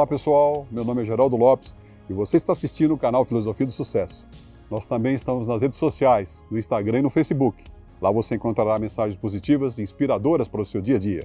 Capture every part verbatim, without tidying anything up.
Olá pessoal, meu nome é Geraldo Lopes e você está assistindo o canal Filosofia do Sucesso. Nós também estamos nas redes sociais, no Instagram e no Facebook. Lá você encontrará mensagens positivas e inspiradoras para o seu dia a dia.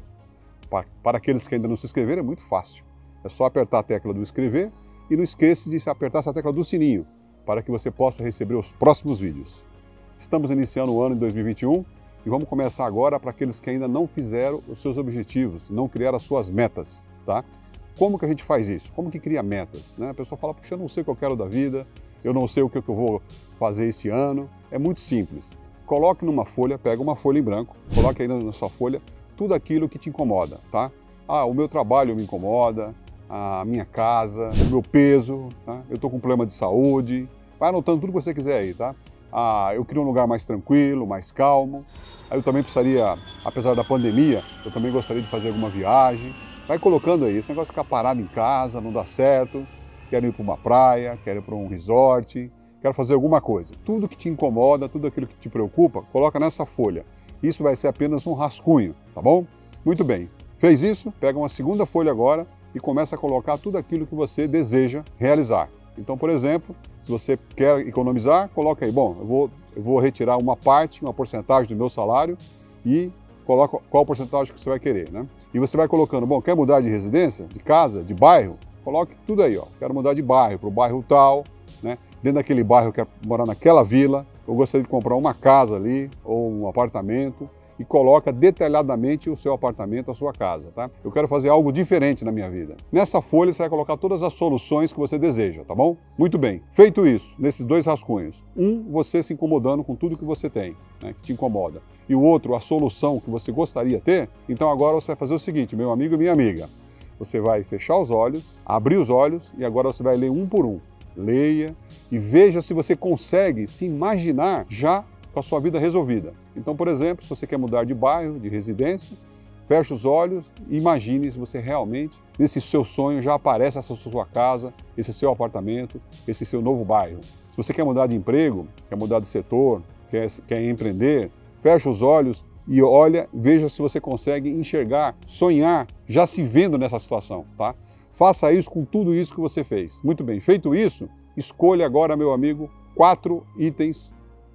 Para aqueles que ainda não se inscreveram, é muito fácil. É só apertar a tecla do inscrever e não esqueça de apertar essa tecla do sininho para que você possa receber os próximos vídeos. Estamos iniciando o ano de dois mil e vinte e um e vamos começar agora para aqueles que ainda não fizeram os seus objetivos, não criaram as suas metas, tá? Como que a gente faz isso? Como que cria metas? Né? A pessoa fala, puxa, eu não sei o que eu quero da vida, eu não sei o que eu vou fazer esse ano. É muito simples. Coloque numa folha, pega uma folha em branco, coloque aí na sua folha tudo aquilo que te incomoda, tá? Ah, o meu trabalho me incomoda, a minha casa, o meu peso, tá? Eu estou com problema de saúde. Vai anotando tudo que você quiser aí, tá? Ah, eu queria um lugar mais tranquilo, mais calmo. Aí eu também precisaria, apesar da pandemia, eu também gostaria de fazer alguma viagem. Vai colocando aí, esse negócio de ficar parado em casa, não dá certo, quero ir para uma praia, quero ir para um resort, quero fazer alguma coisa. Tudo que te incomoda, tudo aquilo que te preocupa, coloca nessa folha. Isso vai ser apenas um rascunho, tá bom? Muito bem. Fez isso? Pega uma segunda folha agora e começa a colocar tudo aquilo que você deseja realizar. Então, por exemplo, se você quer economizar, coloca aí, bom, eu vou, eu vou retirar uma parte, uma porcentagem do meu salário e coloca qual porcentagem que você vai querer, né? E você vai colocando, bom, quer mudar de residência, de casa, de bairro? Coloque tudo aí, ó. Quero mudar de bairro, para o bairro tal, né? Dentro daquele bairro eu quero morar naquela vila, eu gostaria de comprar uma casa ali, ou um apartamento, e coloca detalhadamente o seu apartamento, a sua casa, tá? Eu quero fazer algo diferente na minha vida. Nessa folha você vai colocar todas as soluções que você deseja, tá bom? Muito bem. Feito isso, nesses dois rascunhos, um, você se incomodando com tudo que você tem, né, que te incomoda, e o outro, a solução que você gostaria de ter, então agora você vai fazer o seguinte, meu amigo e minha amiga, você vai fechar os olhos, abrir os olhos e agora você vai ler um por um. Leia e veja se você consegue se imaginar já com a sua vida resolvida. Então, por exemplo, se você quer mudar de bairro, de residência, feche os olhos e imagine se você realmente, nesse seu sonho, já aparece essa sua casa, esse seu apartamento, esse seu novo bairro. Se você quer mudar de emprego, quer mudar de setor, quer, quer empreender, feche os olhos e olha, veja se você consegue enxergar, sonhar, já se vendo nessa situação, tá? Faça isso com tudo isso que você fez. Muito bem, feito isso, escolha agora, meu amigo, quatro itens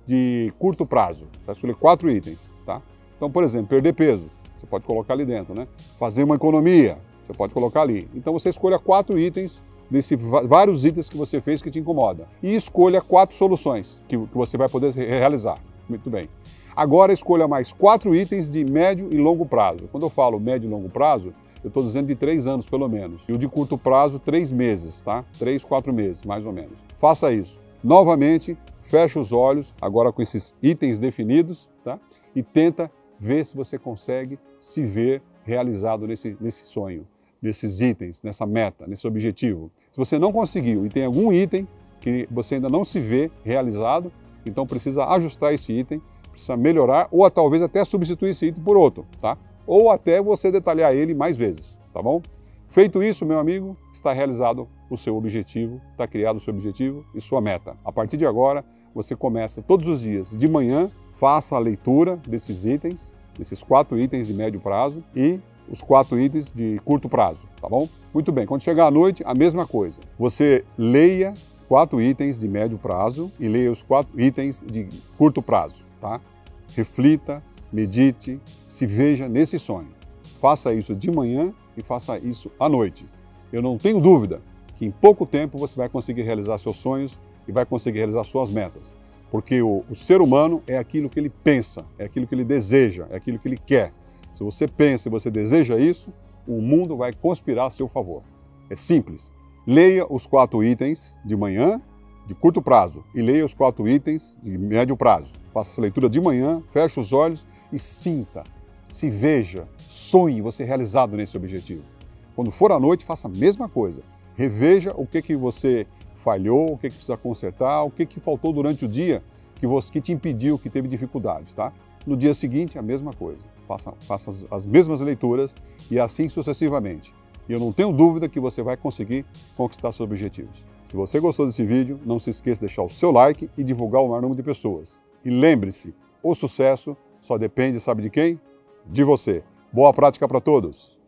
de curto prazo. Você vai escolher quatro itens, tá? Então, por exemplo, perder peso, você pode colocar ali dentro, né? Fazer uma economia, você pode colocar ali. Então você escolha quatro itens, desses vários itens que você fez que te incomoda. E escolha quatro soluções que, que você vai poder realizar. Muito bem. Agora escolha mais quatro itens de médio e longo prazo. Quando eu falo médio e longo prazo, eu estou dizendo de três anos pelo menos. E o de curto prazo, três meses, tá? Três, quatro meses, mais ou menos. Faça isso. Novamente, fecha os olhos, agora com esses itens definidos, tá? E tenta ver se você consegue se ver realizado nesse, nesse sonho, nesses itens, nessa meta, nesse objetivo. Se você não conseguiu e tem algum item que você ainda não se vê realizado, então precisa ajustar esse item, precisa melhorar ou talvez até substituir esse item por outro, tá? Ou até você detalhar ele mais vezes, tá bom? Feito isso, meu amigo, está realizado o seu objetivo, está criado o seu objetivo e sua meta. A partir de agora, você começa todos os dias, de manhã, faça a leitura desses itens, desses quatro itens de médio prazo e os quatro itens de curto prazo, tá bom? Muito bem, quando chegar à noite, a mesma coisa. Você leia quatro itens de médio prazo e leia os quatro itens de curto prazo, tá? Reflita, medite, se veja nesse sonho. Faça isso de manhã e faça isso à noite. Eu não tenho dúvida que em pouco tempo você vai conseguir realizar seus sonhos e vai conseguir realizar suas metas. Porque o, o ser humano é aquilo que ele pensa, é aquilo que ele deseja, é aquilo que ele quer. Se você pensa e você deseja isso, o mundo vai conspirar a seu favor. É simples. Leia os quatro itens de manhã, de curto prazo, e leia os quatro itens de médio prazo. Faça essa leitura de manhã, feche os olhos e sinta, se veja, sonhe você realizado nesse objetivo. Quando for à noite, faça a mesma coisa. Reveja o que, que você falhou, o que, que precisa consertar, o que, que faltou durante o dia que, você, que te impediu, que teve dificuldade, tá? No dia seguinte, a mesma coisa. Faça, faça as, as mesmas leituras e assim sucessivamente. E eu não tenho dúvida que você vai conseguir conquistar seus objetivos. Se você gostou desse vídeo, não se esqueça de deixar o seu like e divulgar o maior número de pessoas. E lembre-se, o sucesso só depende, sabe de quem? De você. Boa prática para todos!